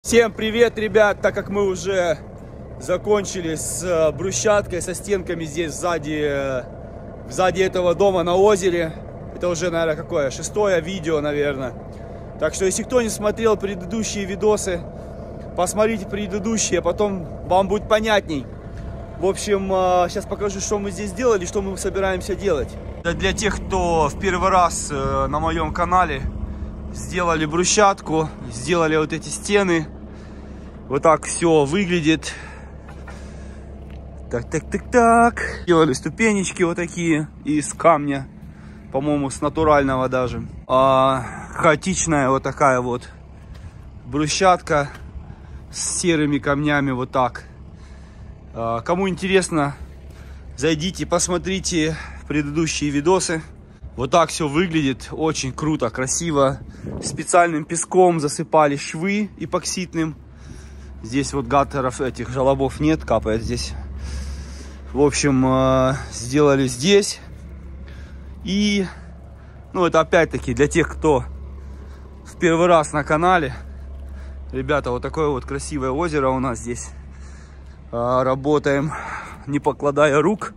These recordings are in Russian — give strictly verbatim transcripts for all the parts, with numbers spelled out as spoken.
Всем привет, ребят! Так как мы уже закончили с брусчаткой, со стенками здесь сзади, сзади этого дома на озере. Это уже, наверное, какое? Шестое видео, наверное. Так что, если кто не смотрел предыдущие видосы, посмотрите предыдущие, потом вам будет понятней. В общем, сейчас покажу, что мы здесь делали, что мы собираемся делать. Для тех, кто в первый раз на моем канале, сделали брусчатку, сделали вот эти стены. Вот так все выглядит. Так, так, так, так. Делали ступенечки вот такие из камня. По-моему, с натурального даже. А, хаотичная вот такая вот брусчатка с серыми камнями вот так. А, кому интересно, зайдите, посмотрите предыдущие видосы. Вот так все выглядит, очень круто, красиво. Специальным песком засыпали швы эпоксидным. Здесь вот гаттеров, этих желобов нет, капает здесь. В общем, сделали здесь. И, ну, это опять-таки для тех, кто в первый раз на канале. Ребята, вот такое вот красивое озеро у нас здесь. Работаем, не покладая рук.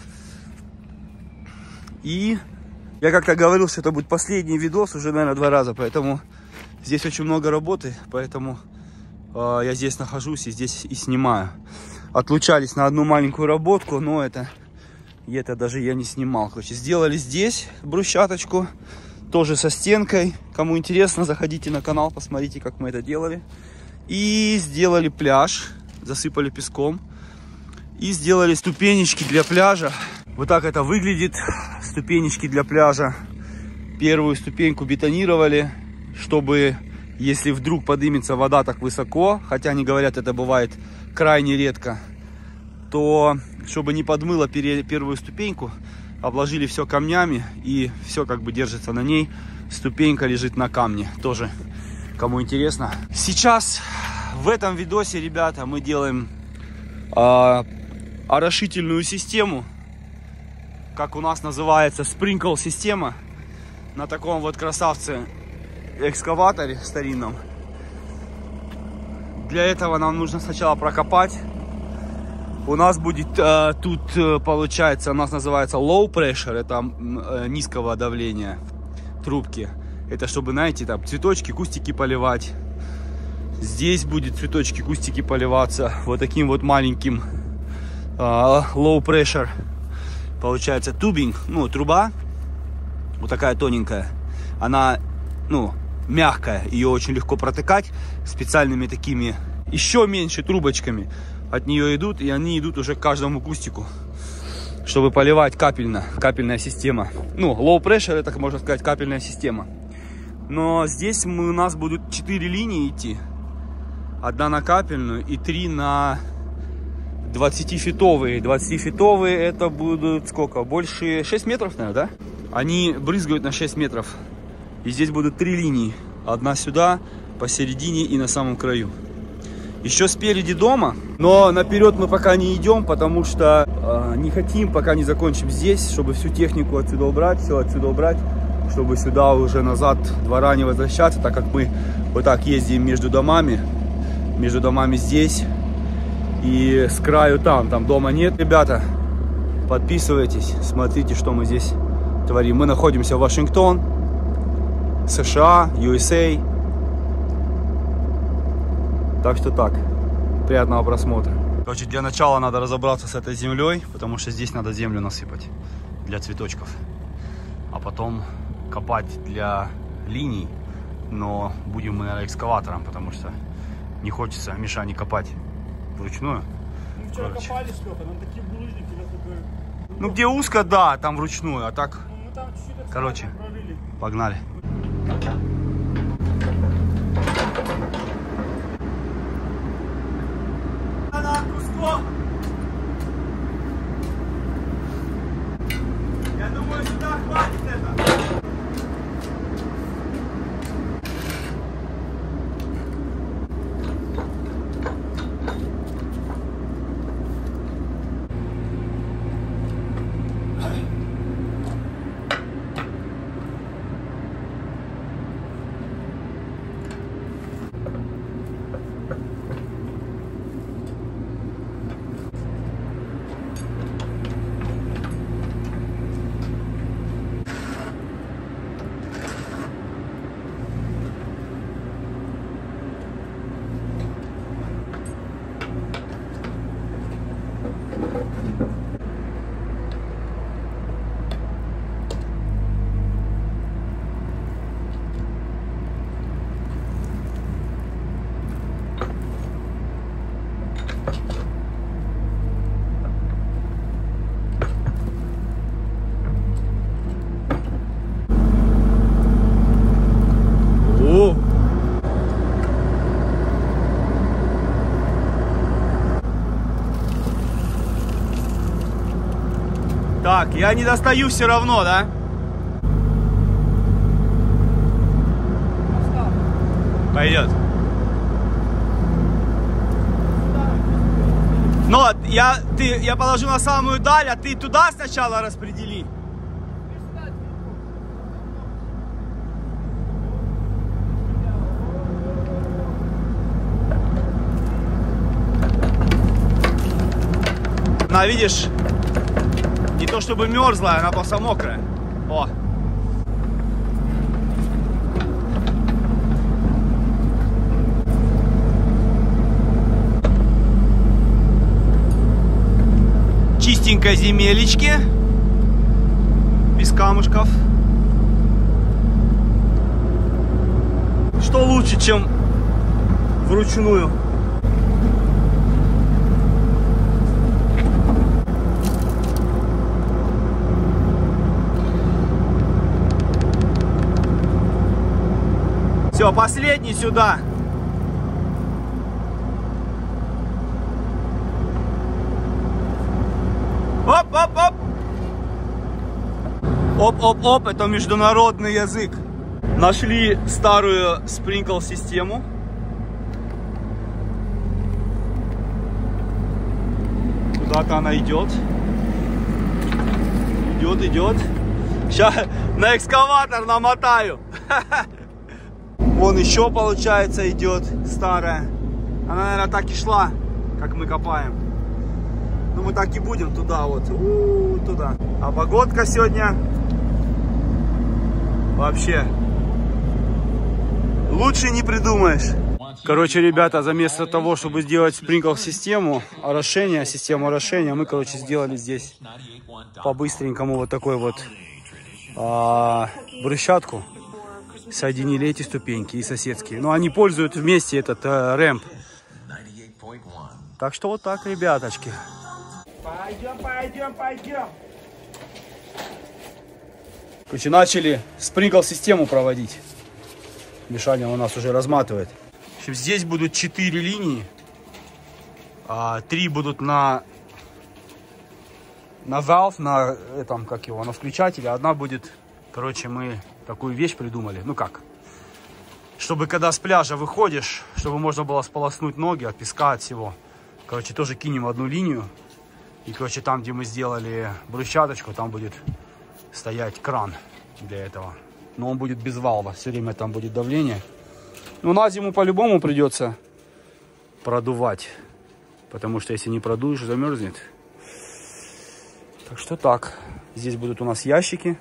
И я как-то говорил, что это будет последний видос уже, наверное, два раза. Поэтому здесь очень много работы, поэтому э, я здесь нахожусь и здесь и снимаю. Отлучались на одну маленькую работку, но это, и это даже я не снимал. Короче, сделали здесь брусчаточку, тоже со стенкой. Кому интересно, заходите на канал, посмотрите, как мы это делали. И сделали пляж, засыпали песком. И сделали ступенечки для пляжа. Вот так это выглядит. Ступенечки для пляжа. Первую ступеньку бетонировали, чтобы, если вдруг поднимется вода так высоко, хотя они говорят, это бывает крайне редко, то чтобы не подмыло первую ступеньку, обложили все камнями, и все как бы держится на ней. Ступенька лежит на камне. Тоже, кому интересно. Сейчас в этом видосе, ребята, мы делаем э, орошительную систему. Как у нас называется, спринкл система, на таком вот красавце экскаваторе старинном. Для этого нам нужно сначала прокопать. У нас будет э, тут э, получается, у нас называется low pressure, это э, низкого давления трубки. Это чтобы, знаете, там цветочки, кустики поливать. Здесь будет цветочки, кустики поливаться вот таким вот маленьким э, low pressure. Получается тубинг, ну, труба, вот такая тоненькая, она, ну, мягкая, ее очень легко протыкать специальными такими, еще меньше трубочками от нее идут, и они идут уже к каждому кустику, чтобы поливать капельно, капельная система. Ну, low pressure, это, можно сказать, капельная система. Но здесь мы, у нас будут четыре линии идти, одна на капельную и три на двадцатифитовые. двадцатифитовые это будут сколько? Больше шесть метров, наверное, да? Они брызгают на шесть метров. И здесь будут три линии. Одна сюда, посередине и на самом краю. Еще спереди дома. Но наперед мы пока не идем, потому что э, не хотим, пока не закончим здесь, чтобы всю технику отсюда убрать, все отсюда убрать, чтобы сюда уже назад двора не возвращаться, так как мы вот так ездим между домами. Между домами здесь. И с краю там, там дома нет. Ребята, подписывайтесь, смотрите, что мы здесь творим. Мы находимся в Вашингтон, США, ю эс эй. Так что так, приятного просмотра. Короче, для начала надо разобраться с этой землей, потому что здесь надо землю насыпать для цветочков. А потом копать для линий. Но будем мы, наверное, экскаватором, потому что не хочется Мишане копать вручную. Мы вчера Короче. копали сколько, нам такие булыжники. Такой... Ну где узко, да, там вручную, а так... Ну, мы там чуть-чуть Короче, пролили. Погнали. Я думаю, сюда хватит это. О! Так, я не достаю все равно, да? Пойдет. Но я, ты, я положу на самую даль, а ты туда сначала распредели. Она, видишь, не то чтобы мерзлая, она просто мокрая. О. Чистенько земелечки, без камушков. Что лучше, чем вручную? Все, последний сюда. Оп-оп-оп. Оп-оп-оп, это международный язык. Нашли старую спринкл-систему. Куда-то она идет. Идет, идет. Сейчас на экскаватор намотаю. Вон еще, получается, идет старая. Она, наверное, так и шла, как мы копаем. Ну, мы так и будем туда вот. У-у-у, туда. А погодка сегодня вообще лучше не придумаешь. Короче, ребята, заместо того, чтобы сделать спринкл-систему, орошение, систему орошения, мы, короче, сделали здесь по-быстренькому вот такой вот а, брусчатку. Соединили эти ступеньки и соседские. Но они пользуют вместе этот э, рэмп. Так что вот так, ребяточки. Пойдем, пойдем, пойдем. Короче, начали спринкл-систему проводить. Мишаня у нас уже разматывает. В общем, здесь будут четыре линии. А, три будут на на valve, на этом, как его, на включателе. Одна будет, короче, мы такую вещь придумали. Ну как? Чтобы когда с пляжа выходишь, чтобы можно было сполоснуть ноги от песка, от всего. Короче, тоже кинем одну линию. И, короче, там, где мы сделали брусчаточку, там будет стоять кран для этого. Но он будет без валва. Все время там будет давление. Ну, на зиму по-любому придется продувать. Потому что если не продуешь, замерзнет. Так что так. Здесь будут у нас ящики.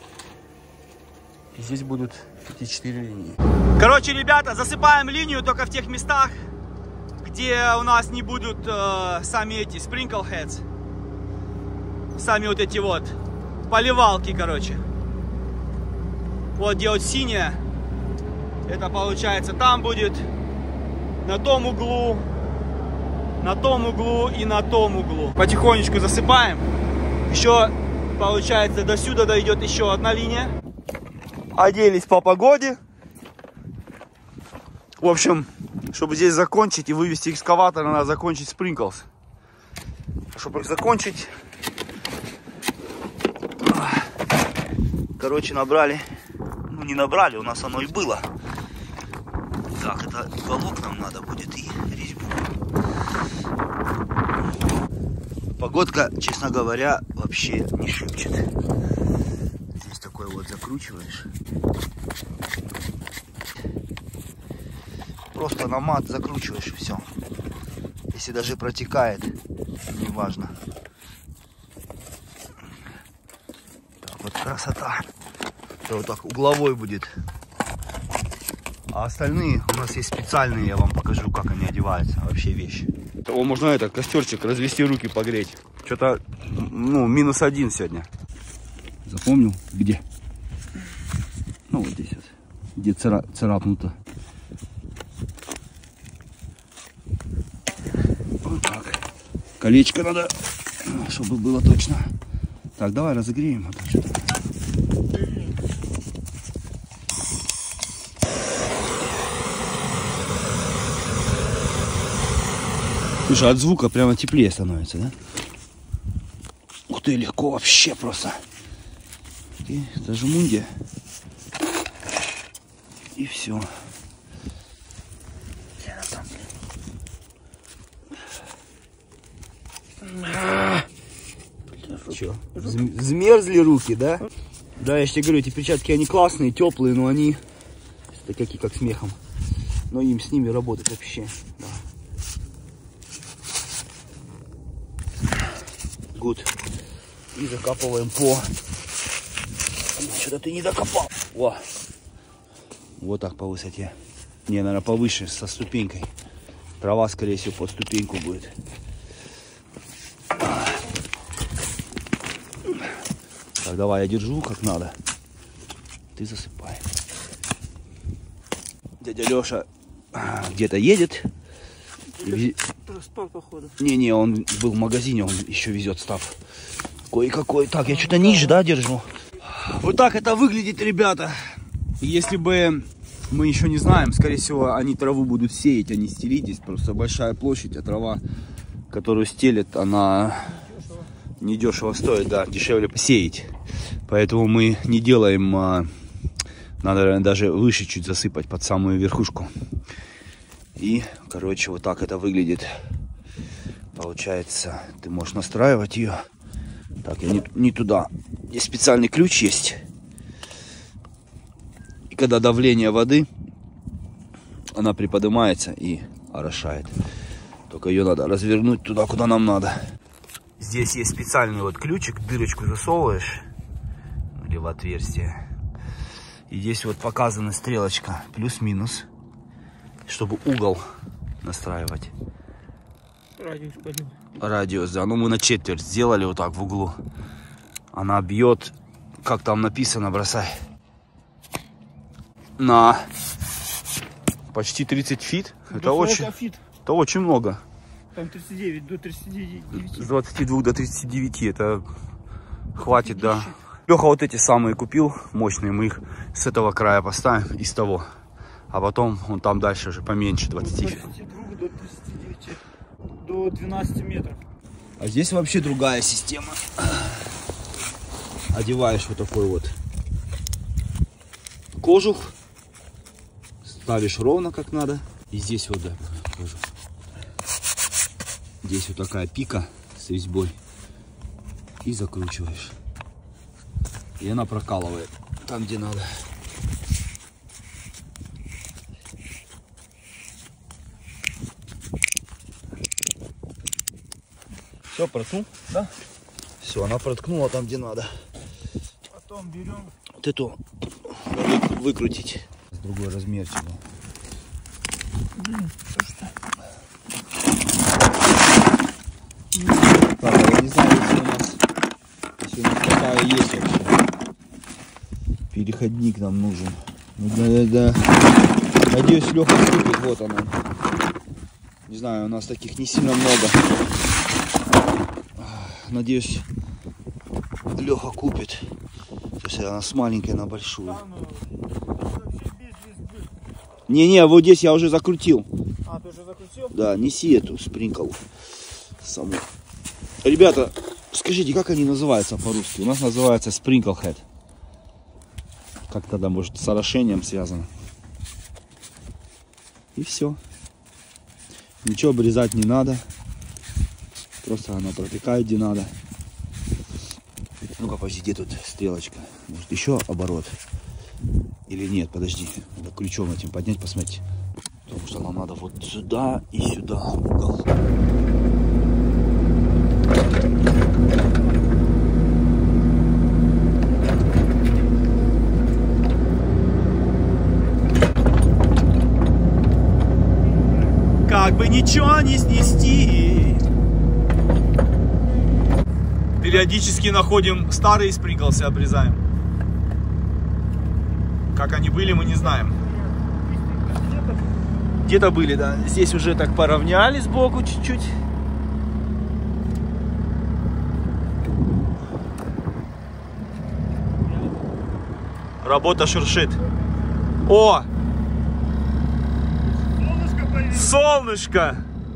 И здесь будут эти четыре линии. Короче, ребята, засыпаем линию только в тех местах, где у нас не будут э, сами эти sprinkle heads. Сами вот эти вот поливалки, короче. Вот где вот синяя. Это получается там будет. На том углу. На том углу и на том углу. Потихонечку засыпаем. Еще, получается, до сюда дойдет еще одна линия. Оделись по погоде. В общем, чтобы здесь закончить и вывести экскаватор, надо закончить спринклс. Чтобы их закончить, короче, набрали. Ну, не набрали, у нас оно и было. Так, это уголок нам надо будет и резьбу. Погодка, честно говоря, вообще не шепчет. Здесь такой вот закручиваешь. Просто на мат закручиваешь и все. Если даже протекает, неважно. Так вот красота. Это вот так угловой будет. А остальные у нас есть специальные, я вам покажу, как они одеваются. Вообще вещи. О, можно это, костерчик, развести руки, погреть. Что-то, ну, минус один сегодня. Запомнил? Где? Ну, вот здесь вот. Где цара царапнуто. Вот так. Колечко надо, чтобы было точно. Так, давай разогреем. Слушай, от звука прямо теплее становится, да? Ух ты, легко вообще просто. И зажму где. И все. Че, замерзли руки, да? Да, я же тебе говорю, эти перчатки, они классные, теплые, но они такие, как смехом. Но им с ними работать вообще, да. Гуд. И закапываем по... Что-то ты не докопал. Во. Вот так по высоте. Не, наверное, повыше, со ступенькой. Трава, скорее всего, под ступеньку будет. Так, давай, я держу как надо. Ты засыпай. Дядя Леша где-то едет. И... Проспал, походу. Не-не, он был в магазине, он еще везет став. Кое-какой. Так, я что-то ниже, да, держу? Вот так это выглядит, ребята. Если бы мы еще не знаем, скорее всего, они траву будут сеять, а не стелить. Здесь просто большая площадь, а трава, которую стелят, она недешево стоит, да, дешевле посеять. Поэтому мы не делаем, а, надо, наверное, даже выше чуть засыпать под самую верхушку. И, короче, вот так это выглядит. Получается, ты можешь настраивать ее. Так, я не, не туда. Здесь специальный ключ есть. И когда давление воды, она приподнимается и орошает. Только ее надо развернуть туда, куда нам надо. Здесь есть специальный вот ключик, дырочку засовываешь. Или в отверстие. И здесь вот показана стрелочка плюс-минус. Чтобы угол настраивать. Радиус пойдем. Радиус, да. Ну мы на четверть сделали вот так в углу. Она бьет, как там написано, бросай. На почти тридцать фит. Это очень, фит. это очень много. Там тридцать девять до тридцати девяти. С двадцати двух до тридцати девяти. Это хватит, да. Леха вот эти самые купил, мощные. Мы их с этого края поставим и с того. А потом он там дальше уже поменьше двадцати. С двадцати двух до тридцати девяти, до двенадцати метров. А здесь вообще другая система. Одеваешь вот такой вот кожух, ставишь ровно как надо. И здесь вот, да, кожух. Здесь вот такая пика с резьбой. И закручиваешь. И она прокалывает там, где надо. Все, проткнул? Да. Все, она проткнула там, где надо. Потом берем. Вот эту выкрутить. С другой размерчик. Блин, то что? Так, я не знаю, если у нас, если у нас такая есть вообще. Переходник нам нужен. Да, да, да. Надеюсь, Леха вступит. Вот она. Не знаю, у нас таких не сильно много. Надеюсь, Леха купит. То есть она с маленькой на большую. Не-не, вот здесь я уже закрутил. А, ты уже закрутил? Да, неси эту спринкл саму. Ребята, скажите, как они называются по-русски? У нас называется sprinkle head. Как тогда, может, с орошением связано. И все. Ничего обрезать не надо. Просто она протекает где надо. Ну-ка, подожди, где тут стрелочка? Может, еще оборот? Или нет, подожди. Надо ключом этим поднять, посмотреть. Потому что нам надо вот сюда и сюда угол. Как бы ничего не снести. Периодически находим старые спринклсы, обрезаем. Как они были, мы не знаем. Где-то были, да. Здесь уже так поравняли сбоку чуть-чуть. работа шуршит. О! Солнышко появилось. Солнышко!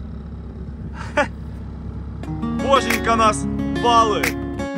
Боженька нас балует.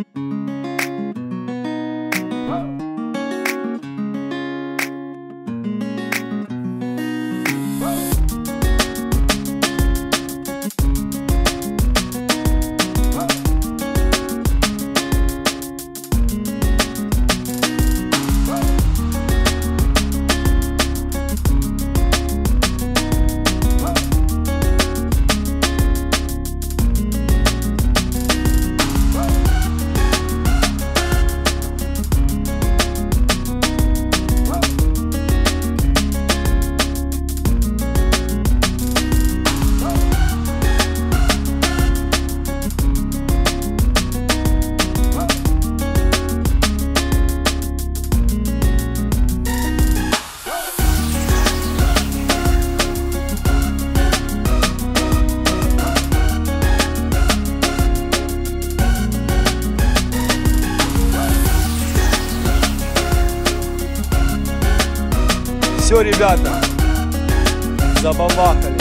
Все, ребята, забабахали.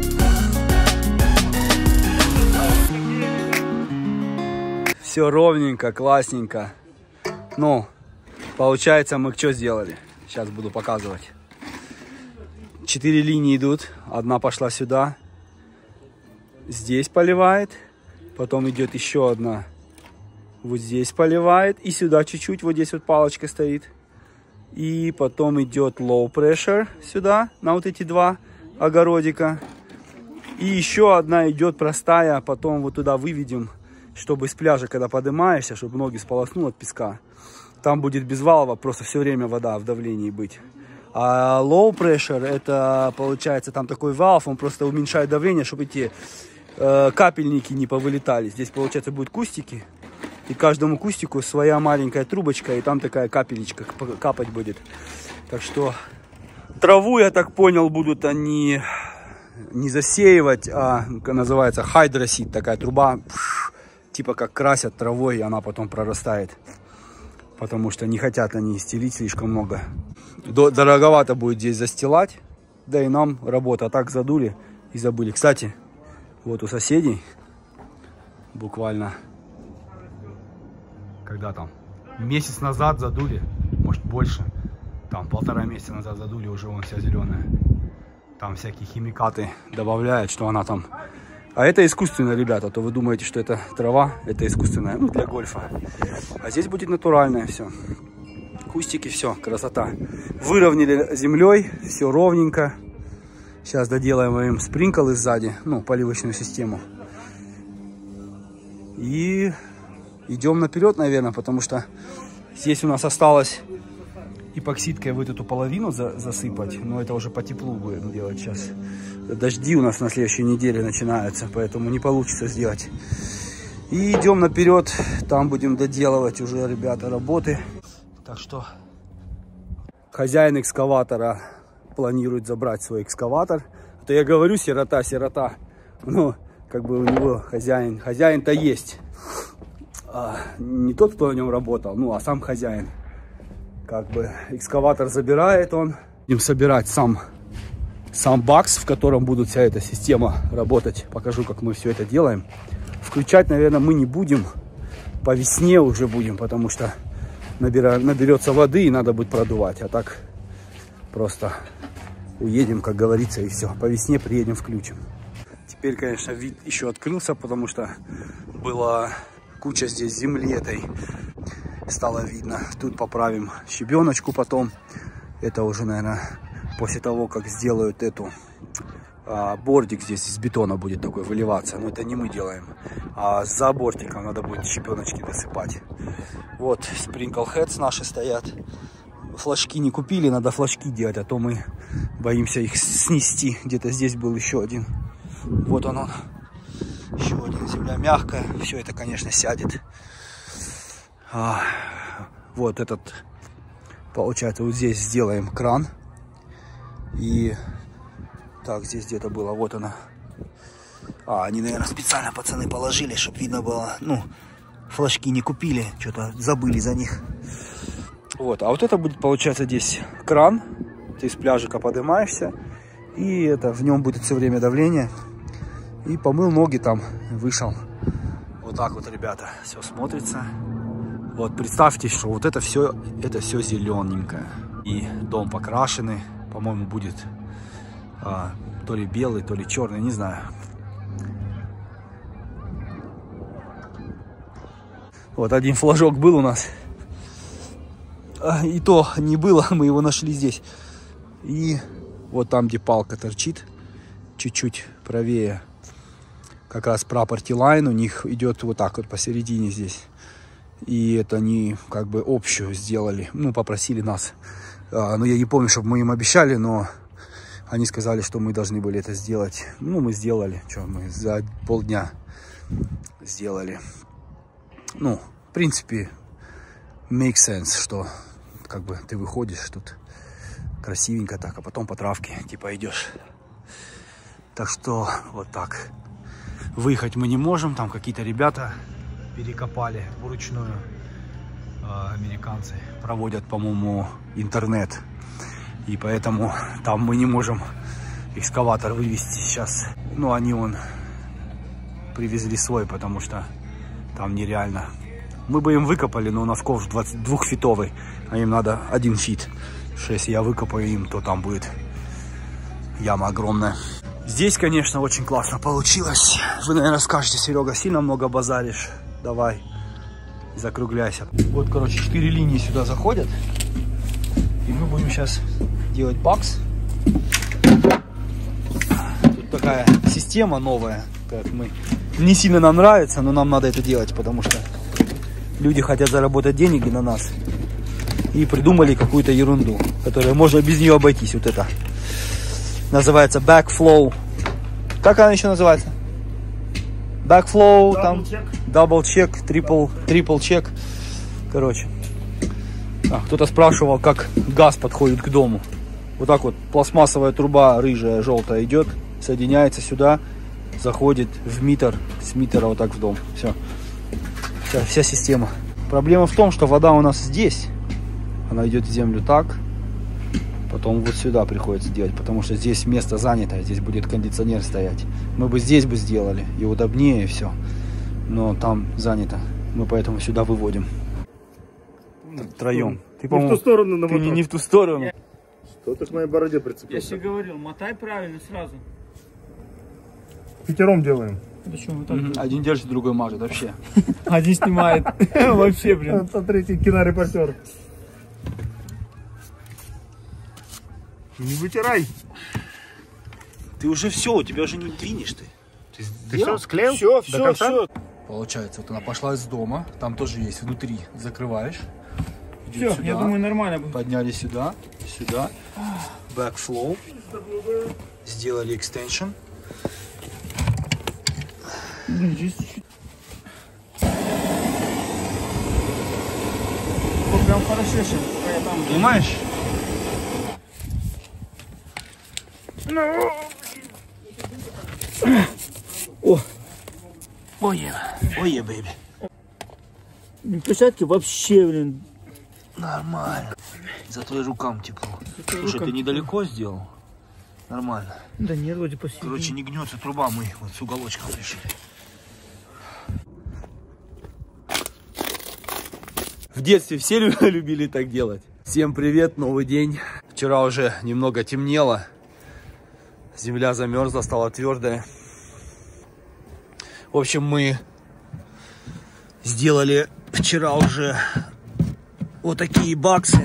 Все ровненько, классненько. Ну, получается, мы что сделали? Сейчас буду показывать. Четыре линии идут. Одна пошла сюда. Здесь поливает. Потом идет еще одна. Вот здесь поливает. И сюда чуть-чуть. Вот здесь вот палочка стоит. И потом идет low pressure сюда, на вот эти два огородика. И еще одна идет простая, потом вот туда выведем, чтобы с пляжа, когда поднимаешься, чтобы ноги сполоснул от песка. Там будет без валова, просто все время вода в давлении быть. А low pressure, это получается там такой валв, он просто уменьшает давление, чтобы эти э, капельники не повылетали. Здесь, получается, будут кустики. И каждому кустику своя маленькая трубочка, и там такая капелечка капать будет. Так что траву, я так понял, будут они не засеивать, а называется хайдросит, такая труба, пш, типа как красят травой, и она потом прорастает. Потому что не хотят они стелить слишком много. Дороговато будет здесь застилать, да и нам работа. А так задули и забыли. Кстати, вот у соседей буквально... Когда там месяц назад задули, может больше, там полтора месяца назад задули, уже вон вся зеленая. Там всякие химикаты добавляют, что она там. А это искусственно, ребята, то вы думаете, что это трава, это искусственная, ну для гольфа. А здесь будет натуральное все. Кустики, все, красота. Выровняли землей, все ровненько. Сейчас доделаем им спринклы сзади, ну поливочную систему. И идем наперед, наверное, потому что здесь у нас осталось эпоксидкой вот эту половину за, засыпать. Но это уже по теплу будем делать сейчас. Дожди у нас на следующей неделе начинаются, поэтому не получится сделать. И идем наперед, там будем доделывать уже, ребята, работы. Так что хозяин экскаватора планирует забрать свой экскаватор. А то я говорю, сирота, сирота. Ну, как бы у него хозяин, хозяин-то есть. А, не тот, кто на нем работал, ну, а сам хозяин. Как бы экскаватор забирает он. Будем собирать сам, сам бакс, в котором будет вся эта система работать. Покажу, как мы все это делаем. Включать, наверное, мы не будем. По весне уже будем, потому что набира, наберется воды и надо будет продувать. А так просто уедем, как говорится, и все. По весне приедем, включим. Теперь, конечно, вид еще открылся, потому что была куча здесь земли этой. Стало видно. Тут поправим щебеночку потом. Это уже, наверное, после того, как сделают эту а, бортик здесь из бетона будет такой выливаться. Но это не мы делаем. А за бортиком надо будет щебеночки досыпать. Вот sprinkle heads наши стоят. Флажки не купили, надо флажки делать, а то мы боимся их снести. Где-то здесь был еще один. Вот он, он. Еще один. Земля мягкая. Все это, конечно, сядет. А, вот этот, получается, вот здесь сделаем кран. И так, здесь где-то было. Вот она. А, они, наверное, специально, пацаны, положили, чтобы видно было. Ну, флажки не купили. Что-то забыли за них. Вот, а вот это будет, получается, здесь кран. Ты с пляжика поднимаешься, и это в нем будет все время давление. И помыл ноги там, вышел. Вот так вот, ребята, все смотрится. Вот представьте, что вот это все, это все зелененькое. И дом покрашенный, по-моему, будет а, то ли белый, то ли черный, не знаю. Вот один флажок был у нас. И то не было, мы его нашли здесь. И вот там, где палка торчит, чуть-чуть правее, как раз property line у них идет вот так вот посередине здесь. И это они как бы общую сделали, ну, попросили нас. А, но я не помню, чтобы мы им обещали, но они сказали, что мы должны были это сделать. Ну, мы сделали, что мы за полдня сделали. Ну, в принципе, make sense, что как бы ты выходишь тут красивенько так, а потом по травке типа идешь. Так что вот так. Выехать мы не можем, там какие-то ребята перекопали вручную. Э, американцы проводят, по-моему, интернет. И поэтому там мы не можем экскаватор вывести сейчас. Ну, они вон привезли свой, потому что там нереально. Мы бы им выкопали, но у нас ковш двухфитовый, а им надо один фит. Если я выкопаю им, то там будет яма огромная. Здесь, конечно, очень классно получилось. Вы, наверное, скажете: Серега, сильно много базаришь. Давай, закругляйся. Вот, короче, четыре линии сюда заходят. И мы будем сейчас делать бакс. Тут такая система новая, как мы. Не сильно нам нравится, но нам надо это делать, потому что люди хотят заработать деньги на нас. И придумали какую-то ерунду, которая можно без нее обойтись. Вот это называется backflow. Как она еще называется? Backflow, там double check, triple, triple check. Короче, а, кто-то спрашивал, как газ подходит к дому. Вот так вот пластмассовая труба рыжая, желтая идет, соединяется сюда, заходит в митер, с митера вот так в дом. Все, вся, вся система. Проблема в том, что вода у нас здесь. Она идет в землю так, потом вот сюда приходится делать, потому что здесь место занято, здесь будет кондиционер стоять. Мы бы здесь бы сделали, и удобнее, и все. Но там занято, мы поэтому сюда выводим. Втроем. Ты, не в ту сторону намотал. Ты не, не в ту сторону. Что-то к моей бороде прицепился. Я тебе говорил, мотай правильно сразу. Пятером делаем. Почему так? Mm-hmm. Один держит, другой мажет, вообще. Один снимает. Вообще, блин. А третий кинорепортер. Не вытирай. Ты уже все, у тебя уже не двинешь ты. Ты, ты все склеил? Все, все, все. Получается, вот она пошла из дома, там тоже есть внутри, закрываешь. Все, сюда. Я думаю, нормально будет. Подняли сюда, сюда, backflow, сделали extension. Блин, здесь чуть-чуть. Прям хорошо, я там. Понимаешь? О, ой, ой, бэйби. Площадки вообще, блин. Нормально. Зато и рукам тепло. Зато Слушай, рукам ты недалеко сделал? Нормально. Да нет, вроде посередине. Короче, не гнется труба, мы вот с уголочком решили. В детстве все любили так делать. Всем привет, новый день. Вчера уже немного темнело. Земля замерзла, стала твердая. В общем, мы сделали вчера уже вот такие баксы.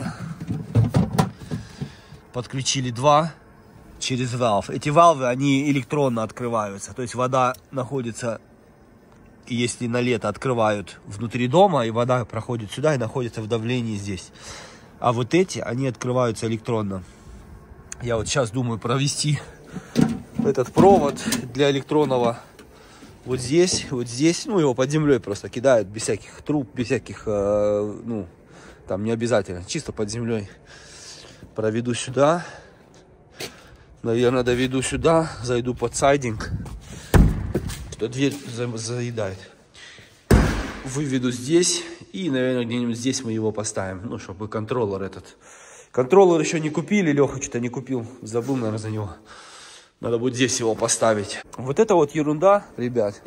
Подключили два через валв. Эти валвы, они электронно открываются. То есть вода находится, если на лето открывают внутри дома, и вода проходит сюда и находится в давлении здесь. А вот эти, они открываются электронно. Я вот сейчас думаю провести этот провод для электронного вот здесь, вот здесь. Ну, его под землей просто кидают, без всяких труб, без всяких, э, ну, там не обязательно. Чисто под землей. Проведу сюда. Наверное, доведу сюда, зайду под сайдинг. Что дверь за заедает. Выведу здесь И, наверное, где-нибудь здесь мы его поставим. Ну, чтобы контроллер этот. Контроллер еще не купили. Леха что-то не купил. Забыл, наверное, за него. Надо будет здесь его поставить. Вот это вот ерунда, ребят.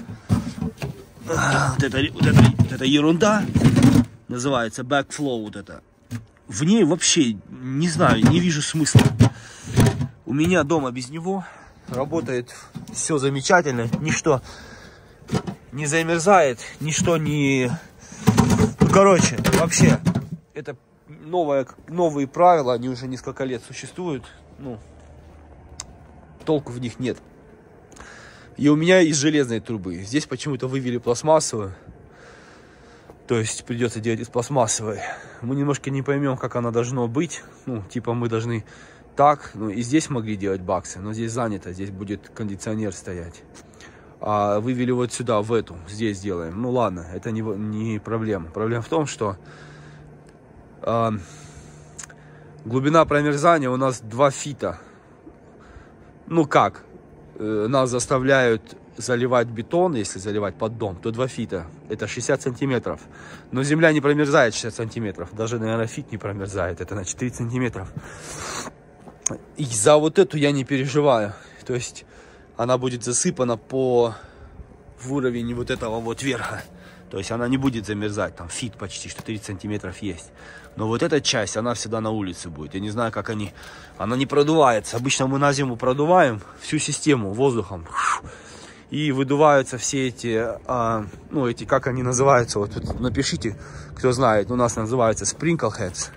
Вот это, вот это, вот это ерунда. Называется backflow вот это. В ней вообще, не знаю, не вижу смысла. У меня дома без него работает все замечательно. Ничто не замерзает, ничто не... Ну, короче, вообще, это новое, новые правила, они уже несколько лет существуют. Ну, толку в них нет. И у меня из железной трубы. Здесь почему-то вывели пластмассовую. То есть придется делать из пластмассовой. Мы немножко не поймем, как она должно быть. Ну, типа мы должны так. Ну, и здесь могли делать баксы, но здесь занято. Здесь будет кондиционер стоять. А вывели вот сюда, в эту. Здесь делаем. Ну ладно, это не, не проблема. Проблема в том, что э, глубина промерзания у нас два фита. Ну как? Э, нас заставляют заливать бетон, если заливать под дом, то два фита. Это шестьдесят сантиметров. Но земля не промерзает шестьдесят сантиметров. Даже, наверное, фит не промерзает. Это значит тридцать сантиметров. И за вот эту я не переживаю. То есть она будет засыпана по в уровень вот этого вот верха. То есть она не будет замерзать. Там фит почти, что тридцать сантиметров есть. Но вот эта часть, она всегда на улице будет. Я не знаю, как они... Она не продувается. Обычно мы на зиму продуваем всю систему воздухом. И выдуваются все эти, а, ну, эти, как они называются, вот тут напишите, кто знает, у нас называются sprinkle heads.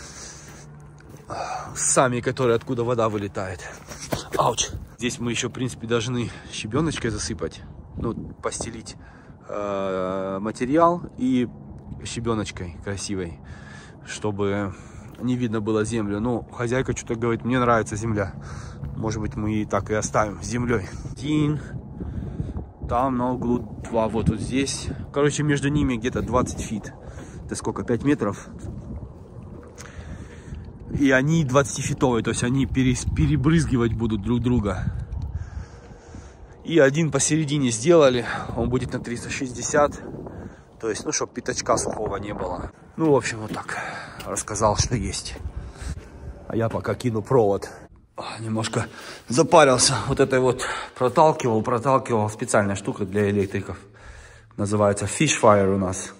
Сами, которые, откуда вода вылетает. Ауч. Здесь мы еще, в принципе, должны щебеночкой засыпать, ну, постелить э, материал и щебеночкой красивой, чтобы не видно было землю. Ну, хозяйка что-то говорит, мне нравится земля. Может быть, мы и так и оставим с землей. Один. Там на углу два, вот вот здесь. Короче, между ними где-то двадцать фит. Это сколько? пять метров. И они двадцатифитовые, то есть они перебрызгивать будут друг друга. И один посередине сделали. Он будет на триста шестьдесят. То есть, ну, чтобы пятачка сухого не было. Ну, в общем, вот так. Рассказал, что есть. А я пока кину провод. Немножко запарился. Вот этой вот проталкивал, проталкивал. Специальная штука для электриков. Называется Fish Fire у нас.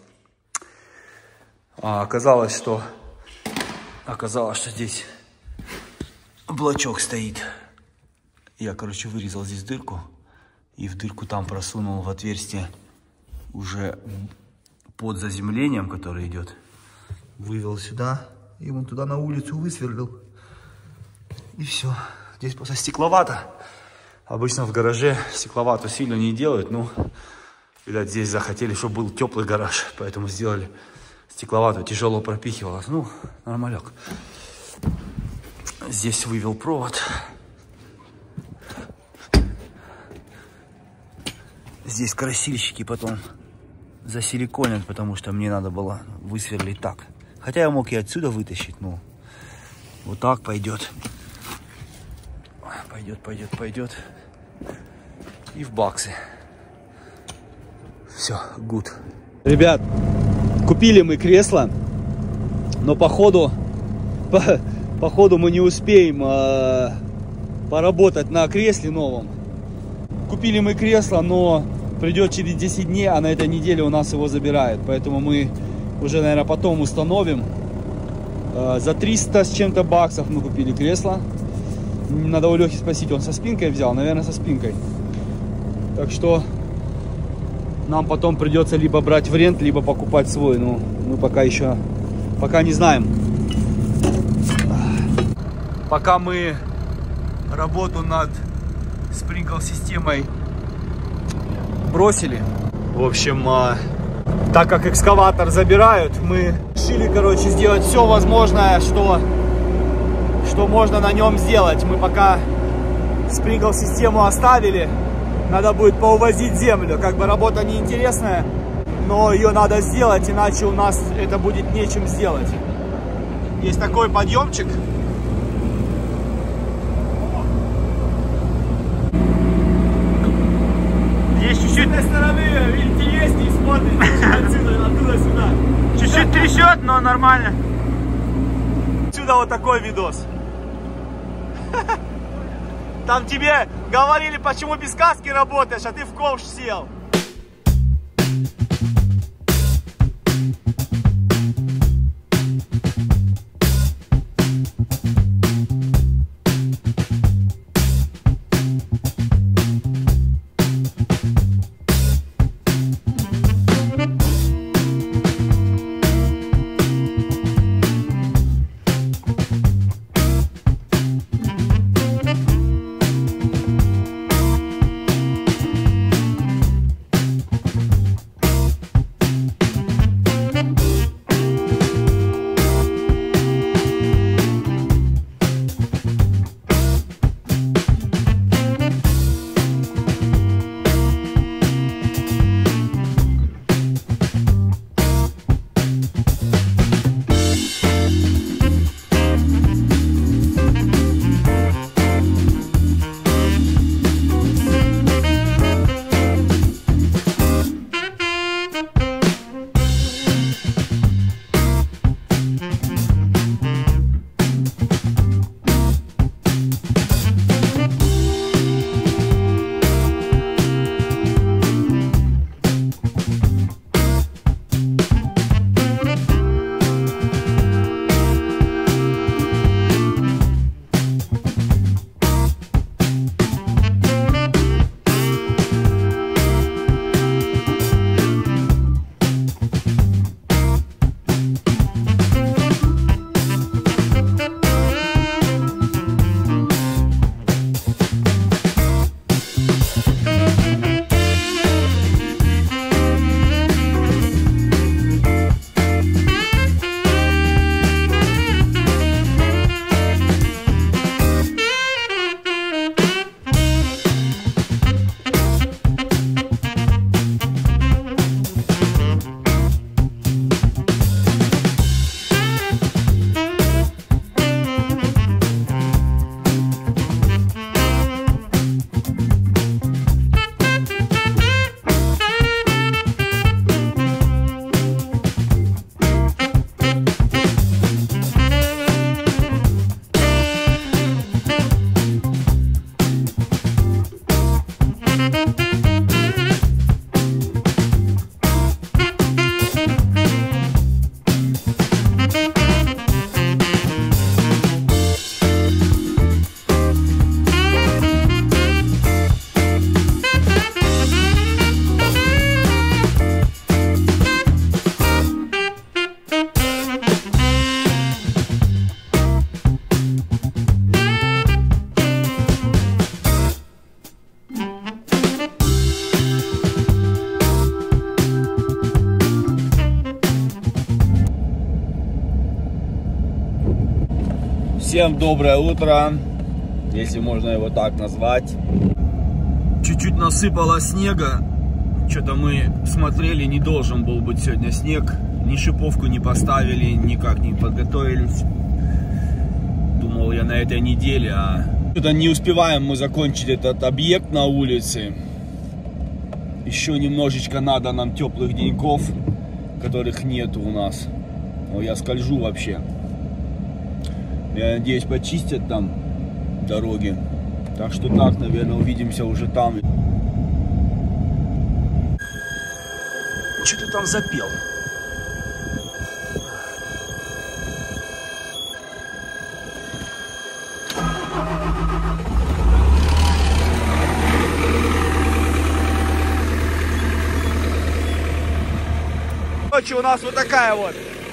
А оказалось, что... Оказалось, что здесь блочок стоит. Я, короче, вырезал здесь дырку. И в дырку там просунул в отверстие уже под заземлением, который идет. Вывел сюда. И вон туда на улицу высверлил. И все. Здесь просто стекловато. Обычно в гараже стекловато сильно не делают. Но, видать, здесь захотели, чтобы был теплый гараж. Поэтому сделали стекловато. Тяжело пропихивалось. Ну, нормалек. Здесь вывел провод. Здесь красильщики потом засиликонят, потому что мне надо было высверлить так. Хотя я мог и отсюда вытащить. Ну, вот так пойдет. Пойдет, пойдет, пойдет. И в баксы. Все, гуд. Ребят, купили мы кресло, но походу, по, походу мы не успеем э, поработать на кресле новом. Купили мы кресло, но придет через десять дней, а на этой неделе у нас его забирают. Поэтому мы уже, наверное, потом установим. Э, за триста с чем-то баксов мы купили кресло. Надо у Лехи спросить, он со спинкой взял? Наверное, со спинкой. Так что нам потом придется либо брать в рент, либо покупать свой. Ну, мы пока еще, пока не знаем. Пока мы работу над спринкл-системой бросили. В общем, так как экскаватор забирают, мы решили, короче, сделать все возможное, что... что можно на нем сделать. Мы пока спринкл-систему оставили. Надо будет поувозить землю. Как бы работа неинтересная, но ее надо сделать, иначе у нас это будет нечем сделать. Есть такой подъемчик. Есть чуть-чуть. С этой стороны интереснее работает. Отсюда, оттуда сюда. Чуть-чуть трясет, но нормально. Отсюда вот такой видос. Там тебе говорили, почему без каски работаешь, а ты в ковш сел. Всем доброе утро, если можно его так назвать. Чуть-чуть насыпало снега. Что-то мы смотрели, не должен был быть сегодня снег. Ни шиповку не поставили, никак не подготовились. Думал я на этой неделе, а что-то не успеваем мы закончить этот объект на улице. Еще немножечко надо нам теплых деньков, которых нету у нас. Но я скольжу вообще. Я надеюсь, почистят там дороги. Так что так, наверное, увидимся уже там. Что ты там запел? Короче, у нас вот такая вот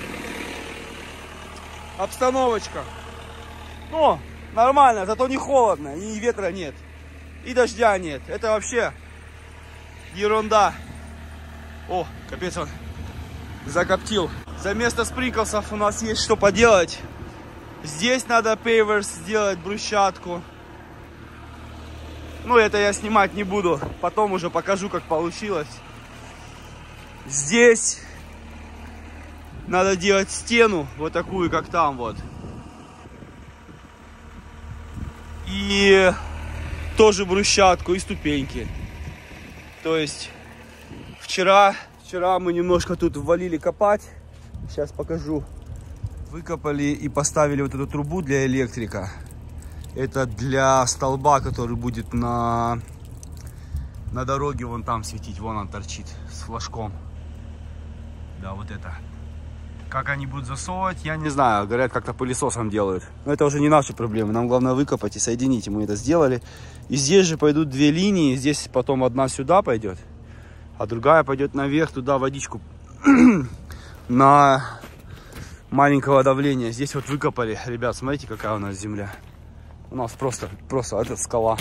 обстановочка. Ну, нормально, зато не холодно, и ветра нет, и дождя нет. Это вообще ерунда. О, капец, он закоптил. За место спринклсов у нас есть что поделать. Здесь надо пейверс сделать, брусчатку. Ну, это я снимать не буду. Потом уже покажу, как получилось. Здесь надо делать стену, вот такую, как там вот. И тоже брусчатку, и ступеньки. То есть вчера Вчера мы немножко тут ввалили копать. Сейчас покажу. Выкопали и поставили вот эту трубу для электрика. Это для столба, который будет на, на дороге вон там светить. Вон он торчит с флажком. Да, вот это. Как они будут засовывать, я не знаю. Говорят, как-то пылесосом делают. Но это уже не наши проблемы. Нам главное выкопать и соединить. И мы это сделали. И здесь же пойдут две линии. Здесь потом одна сюда пойдет. А другая пойдет наверх, туда водичку на маленького давления. Здесь вот выкопали. Ребят, смотрите, какая у нас земля. У нас просто, просто это скала.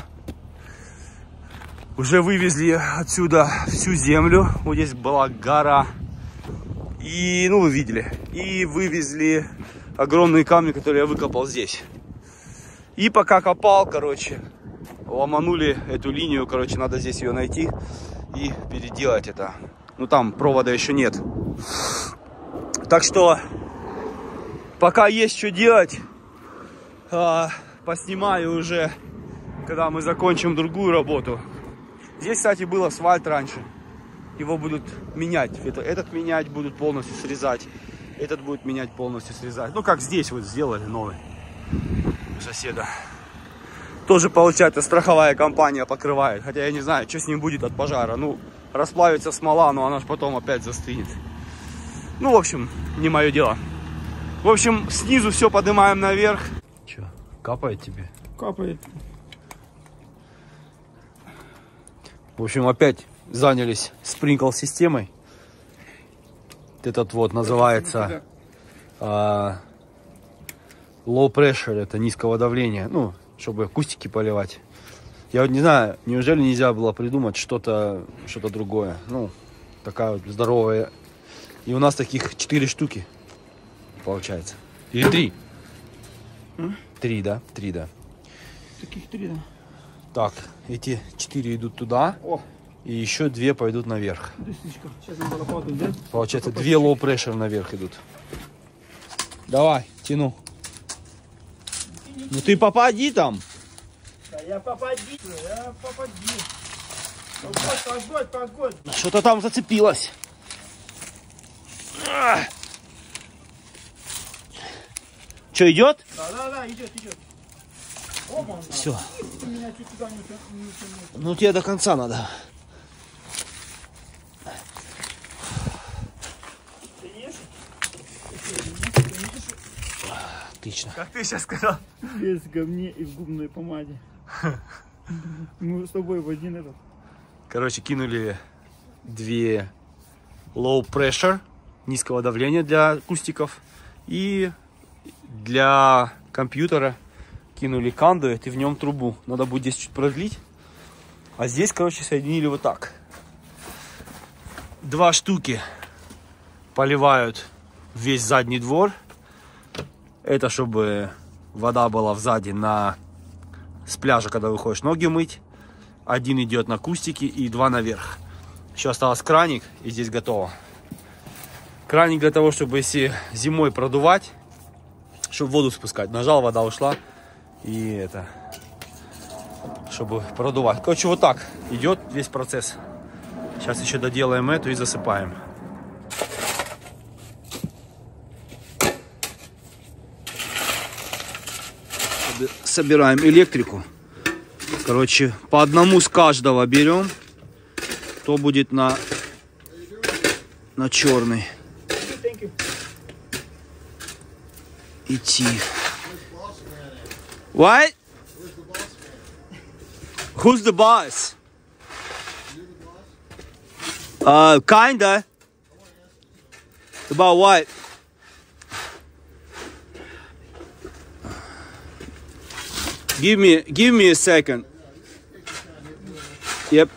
Уже вывезли отсюда всю землю. Вот здесь была гора. И, ну, вы видели. И вывезли огромные камни, которые я выкопал здесь. И пока копал, короче, ломанули эту линию. Короче, надо здесь ее найти и переделать это. Ну, там провода еще нет. Так что, пока есть что делать, а, поснимаю уже, когда мы закончим другую работу. Здесь, кстати, был асфальт раньше. Его будут менять. Это, этот менять будут полностью срезать. Этот будет менять полностью срезать. Ну, как здесь вот сделали новый у соседа. Тоже, получается, страховая компания покрывает. Хотя я не знаю, что с ним будет от пожара. Ну, расплавится смола, но она же потом опять застынет. Ну, в общем, не мое дело. В общем, снизу все поднимаем наверх. Че, капает тебе? Капает. В общем, опять занялись спринкл-системой. Этот вот называется а, low pressure, это низкого давления. Ну, чтобы кустики поливать. Я вот не знаю, неужели нельзя было придумать что-то что-то другое. Ну, такая вот здоровая. И у нас таких четыре штуки получается. Или три. М? Три, да? Три, да. Таких три, да. Так, эти четыре идут туда. О, И еще две пойдут наверх. дысничка. Сейчас надо лопату взять. Получается, две low pressure наверх идут. Давай, тяну. Ну ты попади там. Да я попади, я попади. Погодь, погодь, погодь. Что-то там зацепилось. Что, идет? Да, да, да, идет, идет. Опа, Все. ты меня чуть сюда не тянул. Ну тебе до конца надо. Ты ешь? Отлично. Как ты сейчас сказал? Весь в говне и в губной помаде. Мы с тобой в один этот. Короче, кинули две low pressure, низкого давления для кустиков. И для компьютера кинули кондуит и в нем трубу. Надо будет здесь чуть продлить. А здесь, короче, соединили вот так. Два штуки поливают весь задний двор. Это чтобы вода была сзади на... с пляжа, когда выходишь ноги мыть. Один идет на кустики и два наверх. Еще осталось краник, и здесь готово. Краник для того, чтобы если зимой продувать, чтобы воду спускать. Нажал, вода ушла. И это, чтобы продувать. Короче, вот так идет весь процесс. Сейчас еще доделаем эту и засыпаем. Собираем электрику. Короче, по одному с каждого берем. То будет на, на черный идти. What? Who's the boss? Uh, kinda. About what? Give me, give me a second. Yep.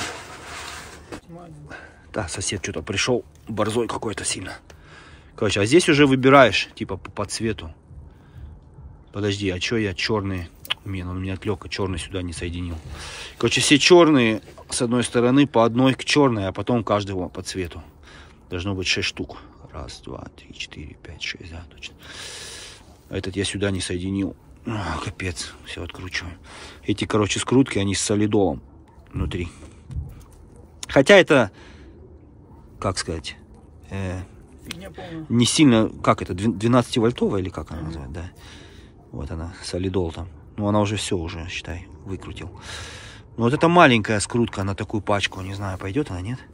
Да, сосед что-то пришел, борзой какой-то сильно. Короче, а здесь уже выбираешь, типа по, по цвету. Подожди, а что я черные? Блин, он меня отвлек, а черный сюда не соединил. Короче, все черные с одной стороны по одной к черной, а потом каждого по цвету. Должно быть шесть штук. Раз, два, три, четыре, пять, шесть, да, точно. Этот я сюда не соединил. О, капец, все откручиваем. Эти, короче, скрутки, они с солидолом внутри. Хотя это как сказать, э, Фигня полная. не сильно, как это, двенадцативольтовая или как она называется, да. Вот она, солидол там. Ну, она уже все, уже, считай, выкрутил. Но вот эта маленькая скрутка на такую пачку, не знаю, пойдет она, нет?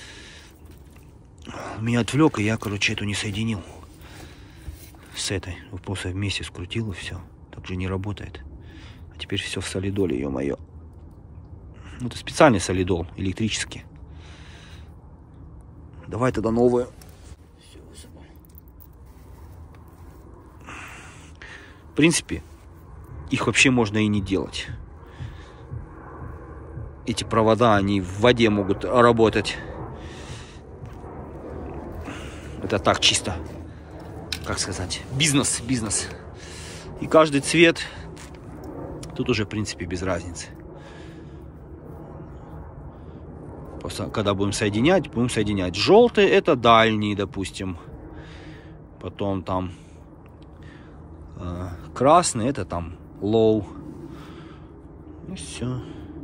Меня отвлек, и я, короче, эту не соединил с этой. Просто вместе скрутил, и все. Так же не работает. А теперь все в солидоле, ё-моё. Ну, это специальный солидол, электрический. Давай тогда новую. В принципе, их вообще можно и не делать. Эти провода, они в воде могут работать. Это так чисто, как сказать, бизнес, бизнес. И каждый цвет, тут уже, в принципе, без разницы. Просто, когда будем соединять, будем соединять. Желтый — это дальний, допустим. Потом там э, красный — это там low. И все.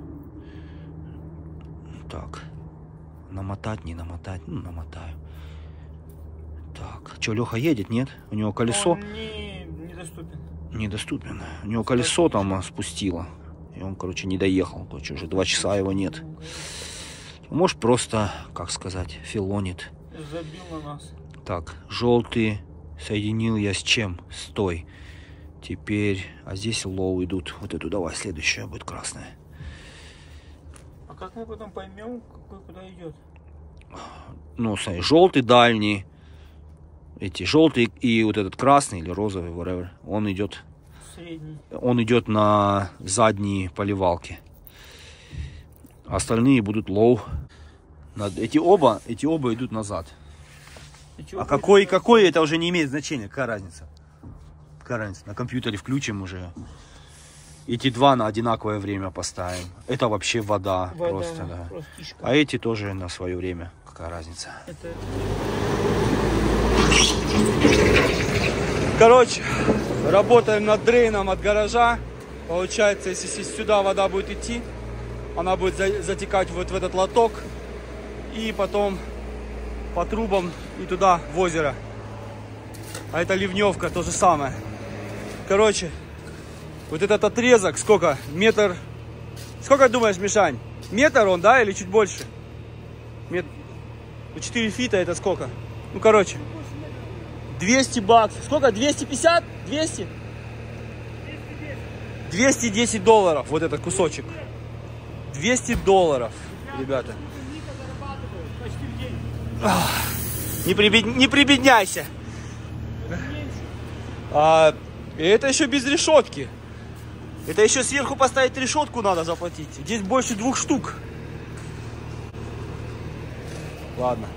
Так. Намотать, не намотать. Ну, намотаю. Так. Что, Леха едет, нет? У него колесо... Он не, недоступен. Недоступен. У него колесо там спустило. И он, короче, не доехал. Короче, уже два часа его нет. Может, просто, как сказать, филонит. Забил на нас. Так, желтый соединил я с чем? С той. Теперь, а здесь лоу идут. Вот эту давай, следующая будет красная. А как мы потом поймем, какой куда идет? Ну, смотри, желтый дальний. Эти желтый и вот этот красный или розовый, whatever, он идет. Средний. Он идет на задние поливалки. Остальные будут лоу. Эти оба, эти оба идут назад. А какой, какой, это уже не имеет значения. Какая разница? Какая разница? На компьютере включим уже. Эти два на одинаковое время поставим. Это вообще вода, вода просто, да. Просто а эти тоже на свое время. Какая разница? Это... Короче, работаем над дрейном от гаража. Получается, если сюда вода будет идти, она будет затекать вот в этот лоток. И потом по трубам и туда, в озеро. А это ливневка, то же самое. Короче, вот этот отрезок, сколько? Метр... Сколько думаешь, Мишань? Метр он, да? Или чуть больше? Метр... четыре фита это сколько? Ну, короче. двести баксов. Сколько? двести пятьдесят? двести? двести десять долларов. Вот этот кусочек. двести долларов, ребята. Ах, не, прибед... не прибедняйся. А, и это еще без решетки. Это еще сверху поставить решетку надо заплатить. Здесь больше двух штук. Ладно.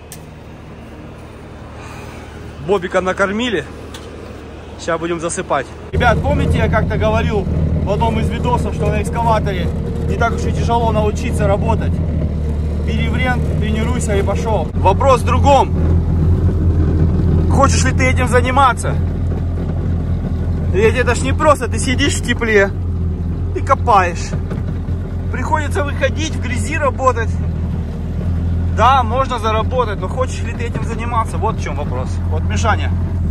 Бобика накормили. Сейчас будем засыпать. Ребят, помните, я как-то говорил в одном из видосов, что на экскаваторе не так уж и тяжело научиться работать. Бери в рент, тренируйся и пошел. Вопрос в другом. Хочешь ли ты этим заниматься? Ведь это ж не просто, ты сидишь в тепле и копаешь. Приходится выходить, в грязи работать. Да, можно заработать, но хочешь ли ты этим заниматься? Вот в чем вопрос. Вот Мишаня,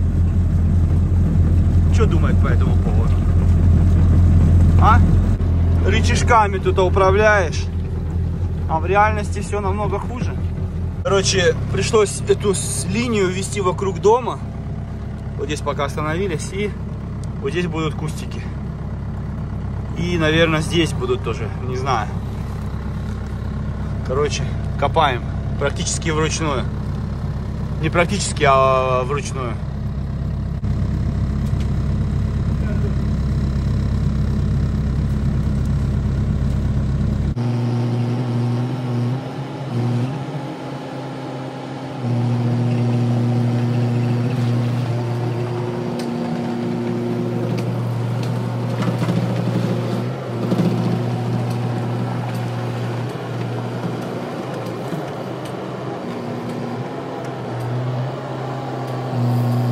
что думает по этому поводу? А? Рычажками тут управляешь, а в реальности все намного хуже. Короче, пришлось эту линию ввести вокруг дома. Вот здесь пока остановились, и вот здесь будут кустики. И, наверное, здесь будут тоже, не знаю. Короче, копаем практически вручную. Не практически, а вручную. Mm-hmm.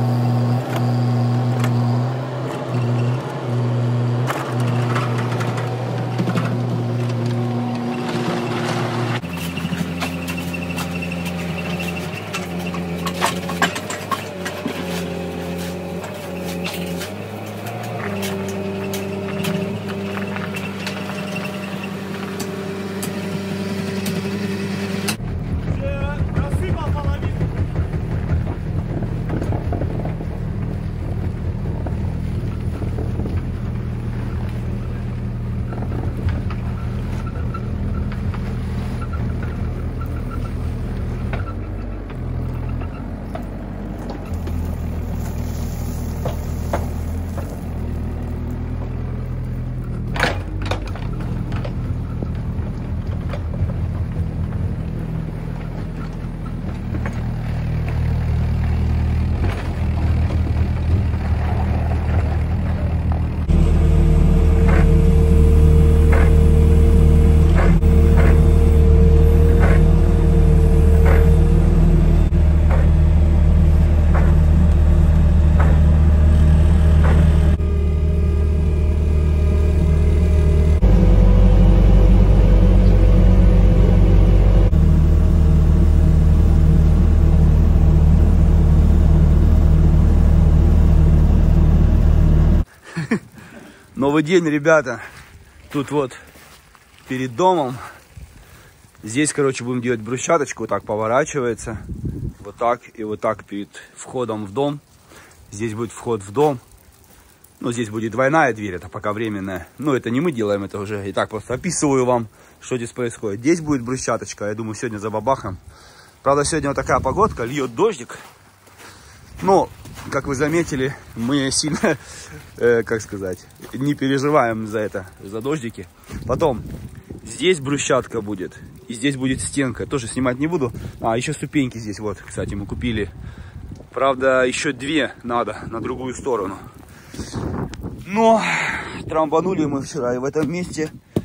Новый день, ребята. Тут вот перед домом. Здесь, короче, будем делать брусчаточку. Вот так поворачивается. Вот так и вот так перед входом в дом. Здесь будет вход в дом. Ну, здесь будет двойная дверь, это пока временная. Ну, это не мы делаем, это уже. И так просто описываю вам, что здесь происходит. Здесь будет брусчаточка, я думаю, сегодня забабахаем. Правда, сегодня вот такая погодка, льет дождик. Но, как вы заметили, мы сильно, э, как сказать, не переживаем за это, за дождики. Потом, здесь брусчатка будет, и здесь будет стенка. Тоже снимать не буду. А, еще ступеньки здесь, вот, кстати, мы купили. Правда, еще две надо на другую сторону. Но трамбанули мы вчера, и в этом месте,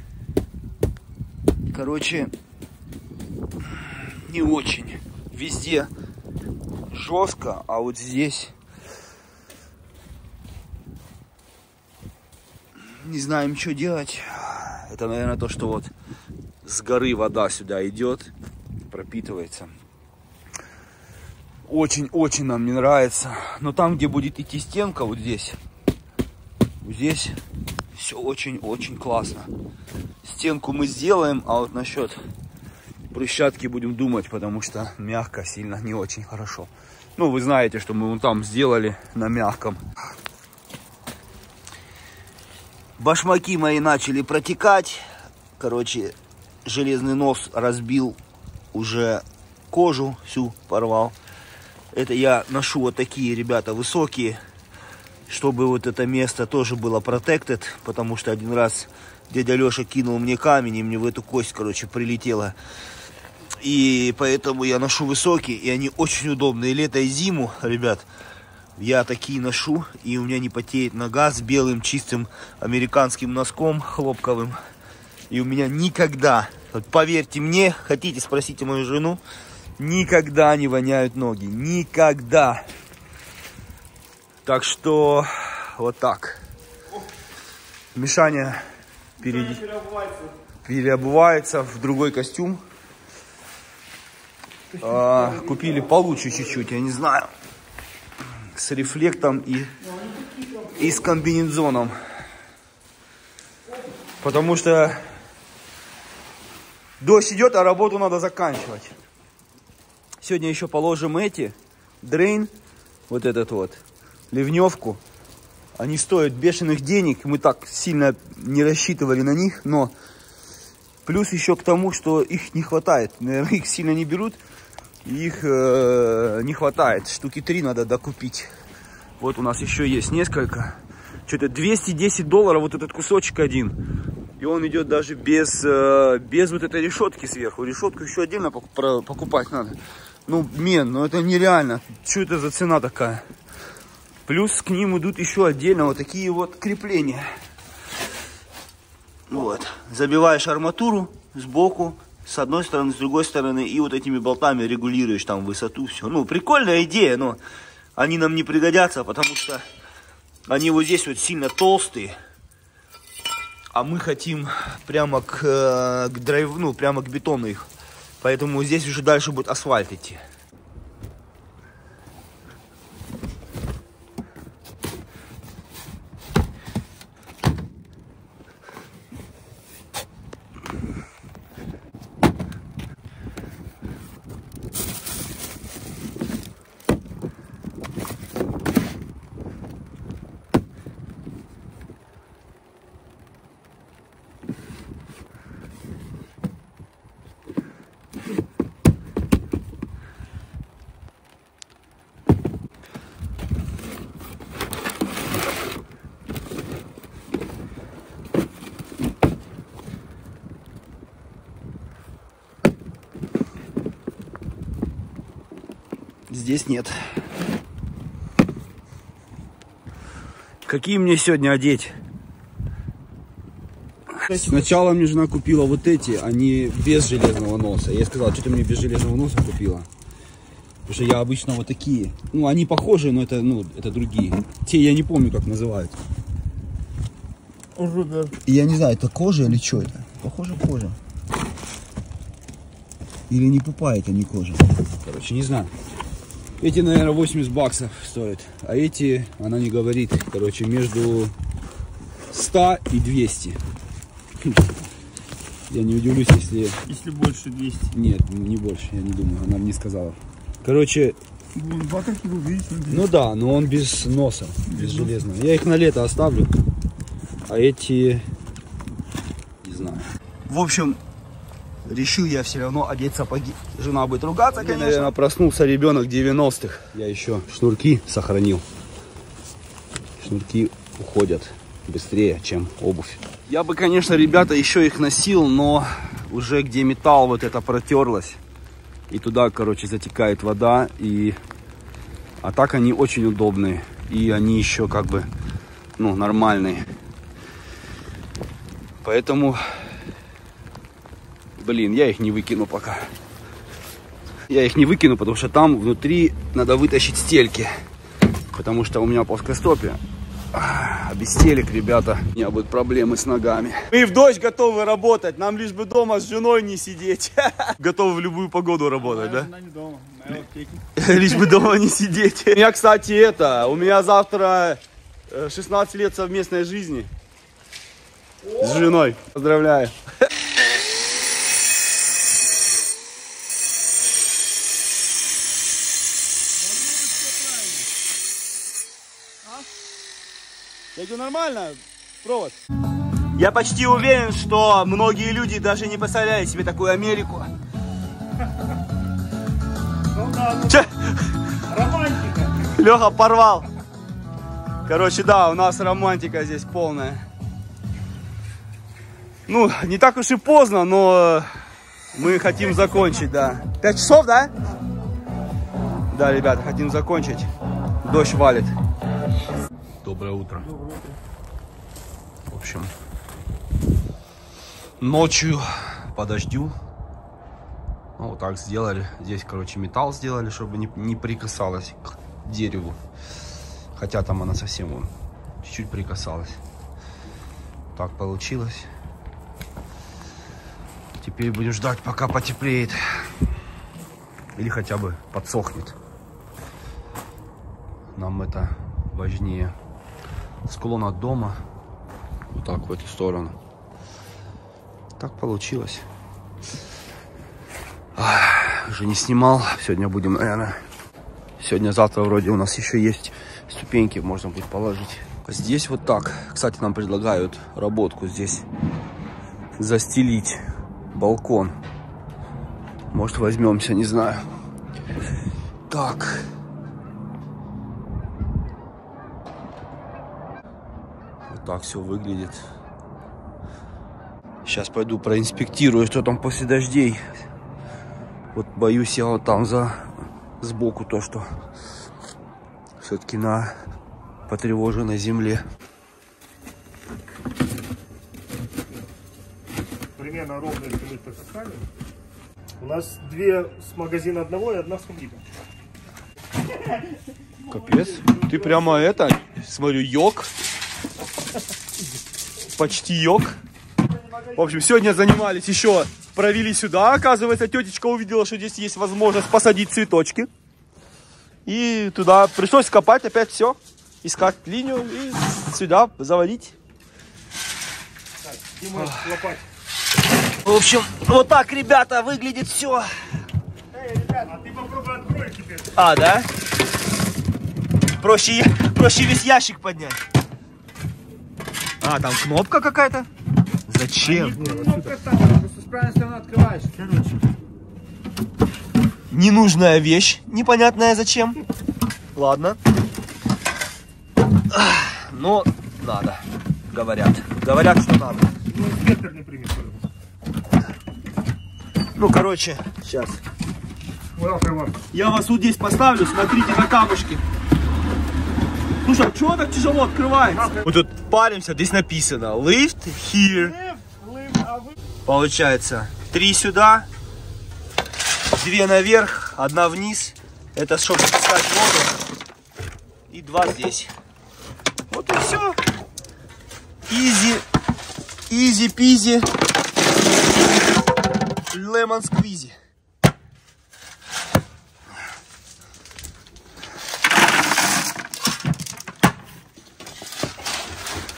короче, не очень. Везде жестко, а вот здесь не знаем, что делать. Это, наверное, то, что вот с горы вода сюда идет, пропитывается. Очень-очень нам не нравится. Но там, где будет идти стенка, вот здесь, здесь все очень-очень классно. Стенку мы сделаем, а вот насчет брусчатки будем думать, потому что мягко сильно не очень хорошо. Ну, вы знаете, что мы вон там сделали на мягком. Башмаки мои начали протекать. Короче, железный нос разбил, уже кожу всю порвал. Это я ношу вот такие, ребята, высокие, чтобы вот это место тоже было protected, потому что один раз дядя Леша кинул мне камень, и мне в эту кость, короче, прилетело. И поэтому я ношу высокие, и они очень удобные. Лето и зиму, ребят, я такие ношу, и у меня не потеет нога с белым чистым американским носком хлопковым. И у меня никогда, вот поверьте мне, хотите, спросите мою жену, никогда не воняют ноги. Никогда. Так что вот так. Мишаня перед... переобувается в другой костюм. А, купили получше чуть-чуть, я не знаю. С рефлектом и, и с комбинезоном. Потому что дождь идет, а работу надо заканчивать. Сегодня еще положим эти. Дрейн. Вот этот вот. Ливневку. Они стоят бешеных денег. Мы так сильно не рассчитывали на них. Но плюс еще к тому, что их не хватает. Наверное, их сильно не берут. Их э, не хватает. Штуки три надо докупить. Вот у нас еще есть несколько. Что-то двести десять долларов вот этот кусочек один. И он идет даже без, э, без вот этой решетки сверху. Решетку еще отдельно покупать надо. Ну, мен, ну это нереально. Что это за цена такая? Плюс к ним идут еще отдельно вот такие вот крепления. Вот. Забиваешь арматуру сбоку, с одной стороны, с другой стороны. И вот этими болтами регулируешь там высоту, все. Ну, прикольная идея, но они нам не пригодятся, потому что они вот здесь вот сильно толстые. А мы хотим прямо к, к драйв, ну, прямо к бетону их. Поэтому здесь уже дальше будет асфальт идти. Здесь нет. Какие мне сегодня одеть? Сначала мне жена купила вот эти, они без железного носа. Я сказал, что ты мне без железного носа купила? Потому что я обычно вот такие. Ну, они похожи, но это, ну, это другие. Те я не помню, как называют. Я не знаю, это кожа или что это? Похоже, кожа. Или не пупа, это не кожа. Короче, не знаю. Эти, наверное, восемьдесят баксов стоят. А эти, она не говорит. Короче, между ста и двести. Я не удивлюсь, если... Если больше двести. Нет, не больше, я не думаю, она мне не сказала. Короче... Бакарки был, видите? Ну да, но он без носа, без железного. Я их на лето оставлю, а эти... Не знаю. В общем, решил я все равно одеть сапоги. Жена будет ругаться, конечно. Наверное, проснулся ребенок девяностых. Я еще шнурки сохранил. Шнурки уходят быстрее, чем обувь. Я бы, конечно, ребята, еще их носил, но уже где металл вот это протерлось. И туда, короче, затекает вода. И... А так они очень удобные. И они еще как бы, ну, нормальные. Поэтому, блин, я их не выкину пока. Я их не выкину, потому что там внутри надо вытащить стельки. Потому что у меня плоскостопие. А без стелек, ребята, у меня будут проблемы с ногами. Мы в дождь готовы работать, нам лишь бы дома с женой не сидеть. Готовы в любую погоду работать, да? Она не дома, на аптеке. Лишь бы дома не сидеть. У меня, кстати, это, у меня завтра шестнадцать лет совместной жизни с женой. Поздравляю. Это нормально, провод. Я почти уверен, что многие люди даже не представляют себе такую Америку. Ну да, ну, Че? романтика. Леха порвал. Короче, да, у нас романтика здесь полная. Ну, не так уж и поздно, но мы хотим закончить, да. Пять часов, да? Да, ребята, хотим закончить. Дождь валит. Доброе утро. В общем, ночью по дождю, ну, вот так сделали. Здесь, короче, металл сделали, чтобы не, не прикасалась к дереву. Хотя там она совсем вон чуть-чуть прикасалась. Так получилось. Теперь будем ждать, пока потеплеет. Или хотя бы подсохнет. Нам это важнее. Склон от дома. Вот так в эту сторону. Так получилось. Ах, уже не снимал. Сегодня будем, наверное. Сегодня-завтра вроде у нас еще есть ступеньки, можно будет положить. Здесь вот так. Кстати, нам предлагают работку здесь застелить балкон. Может, возьмемся, не знаю. Так. Вот так все выглядит. Сейчас пойду проинспектирую, что там после дождей. Вот боюсь я вот там за сбоку то, что все-таки на потревоженной земле. Примерно ровно, если мы так оставим. У нас две с магазина одного и одна с комбита. Капец. Ты прямо это, смотрю, йог. Почти йог. В общем, сегодня занимались еще, провели сюда. Оказывается, тетечка увидела, что здесь есть возможность посадить цветочки. И туда пришлось копать опять все. Искать линию и сюда заводить. Так, где мой лопать? В общем, вот так, ребята, выглядит все. Эй, ребята, а ты попробуй открой теперь. А, да? Проще, проще весь ящик поднять. А, там кнопка какая-то? Зачем? Кнопка так, просто с правильной стороны открываешь. Короче. Ненужная вещь, непонятная зачем. Ладно. Но надо, говорят. Говорят, что надо. Ну, инспектор не примет. Ну, короче, сейчас. Вот, вот. Я вас вот здесь поставлю, смотрите на камушки. Слушай, а чего так тяжело открывается? Мы тут паримся, здесь написано lift here. Получается, три сюда, две наверх, одна вниз. Это чтобы спускать воду. И два здесь. Вот и все. Easy, easy peasy, lemon squeezy.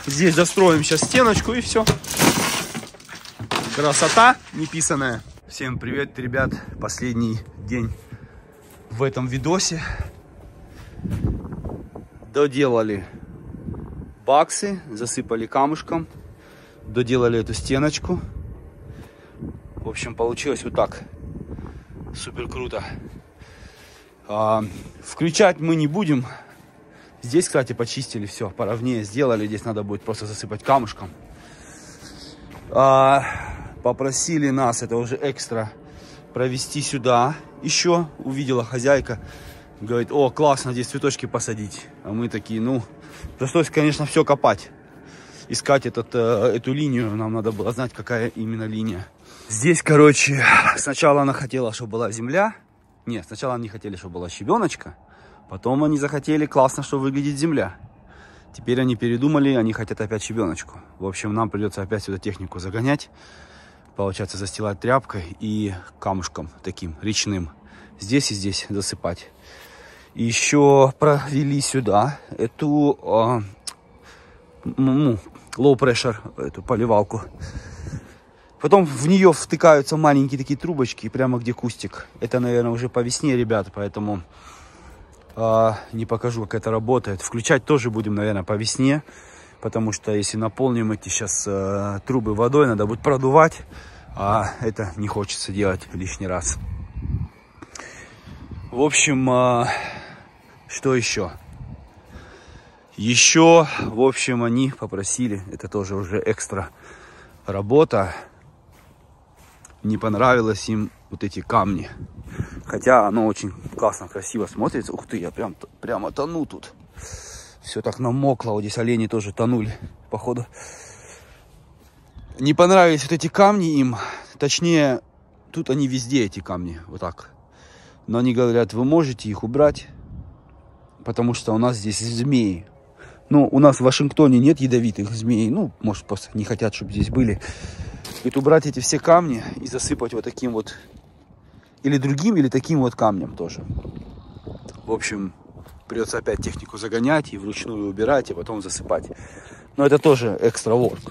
Здесь достроим сейчас стеночку и все. Красота неписанная. Всем привет, ребят. Последний день в этом видосе. Доделали баксы, засыпали камушком. Доделали эту стеночку. В общем, получилось вот так. Супер круто. А, включать мы не будем. Здесь, кстати, почистили все, поровнее сделали. Здесь надо будет просто засыпать камушком. А, попросили нас, это уже экстра, провести сюда. Еще увидела хозяйка. Говорит, о, классно, здесь цветочки посадить. А мы такие, ну, пришлось, конечно, все копать. Искать этот, эту линию. Нам надо было знать, какая именно линия. Здесь, короче, сначала она хотела, чтобы была земля. Нет, сначала они хотели, чтобы была щебеночка. Потом они захотели, классно, что выглядит земля. Теперь они передумали, они хотят опять щебеночку. В общем, нам придется опять сюда технику загонять. Получается, застилать тряпкой и камушком таким речным. Здесь и здесь засыпать. И еще провели сюда эту э, ну, low pressure, эту поливалку. Потом в нее втыкаются маленькие такие трубочки, прямо где кустик. Это, наверное, уже по весне, ребята, поэтому э, не покажу, как это работает. Включать тоже будем, наверное, по весне, потому что если наполним эти сейчас э, трубы водой, надо будет продувать, а это не хочется делать лишний раз. В общем, э, что еще? Еще, в общем, они попросили, это тоже уже экстра работа. Не понравилось им вот эти камни. Хотя оно очень классно, красиво смотрится. Ух ты, я прям, прямо тону тут. Все так намокло. Вот здесь олени тоже тонули, походу. Не понравились вот эти камни им. Точнее, тут они везде, эти камни. Вот так. Но они говорят, вы можете их убрать, потому что у нас здесь змеи. Ну, у нас в Вашингтоне нет ядовитых змей. Ну, может, просто не хотят, чтобы здесь были. И убрать эти все камни и засыпать вот таким вот, или другим, или таким вот камнем тоже. В общем, придется опять технику загонять и вручную убирать, и потом засыпать. Но это тоже экстра ворк.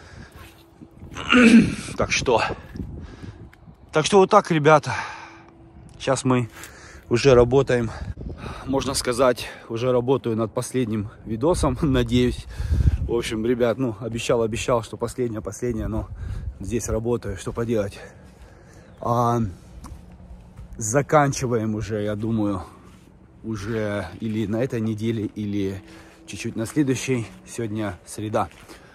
Так что, так что вот так, ребята. Сейчас мы уже работаем, можно сказать, уже работаю над последним видосом, надеюсь. В общем, ребят, ну, обещал, обещал, что последнее, последнее, но здесь работаю, что поделать. А, заканчиваем уже, я думаю, уже или на этой неделе, или чуть-чуть на следующей. Сегодня среда.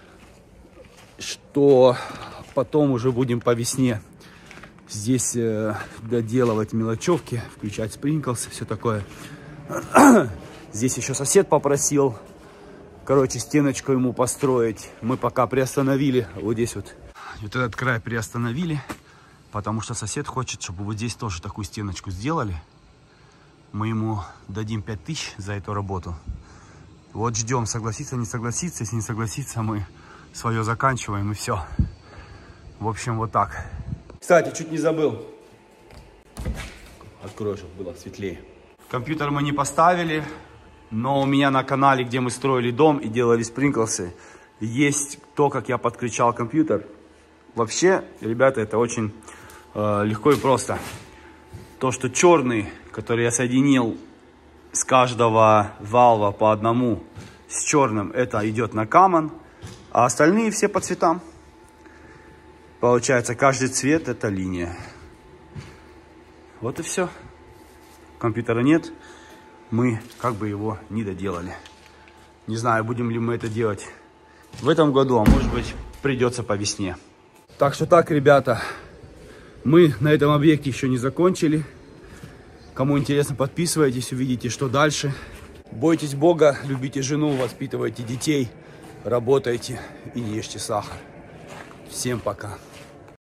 Что потом уже будем по весне здесь э, доделывать мелочевки, включать спринклс, все такое. Здесь еще сосед попросил, короче, стеночку ему построить. Мы пока приостановили вот здесь вот. Вот этот край приостановили, потому что сосед хочет, чтобы вот здесь тоже такую стеночку сделали. Мы ему дадим пять тысяч за эту работу. Вот ждем, согласится, не согласится. Если не согласится, мы свое заканчиваем и все. В общем, вот так. Кстати, чуть не забыл. Открою, чтобы было светлее. Компьютер мы не поставили, но у меня на канале, где мы строили дом и делали спринклсы, есть то, как я подключал компьютер. Вообще, ребята, это очень э, легко и просто. То, что черный, который я соединил с каждого валва по одному, с черным, это идет на Common, а остальные все по цветам. Получается, каждый цвет это линия. Вот и все. Компьютера нет, мы как бы его не доделали. Не знаю, будем ли мы это делать в этом году, а может быть придется по весне. Так что так, ребята, мы на этом объекте еще не закончили. Кому интересно, подписывайтесь, увидите, что дальше. Бойтесь Бога, любите жену, воспитывайте детей, работайте и не ешьте сахар. Всем пока.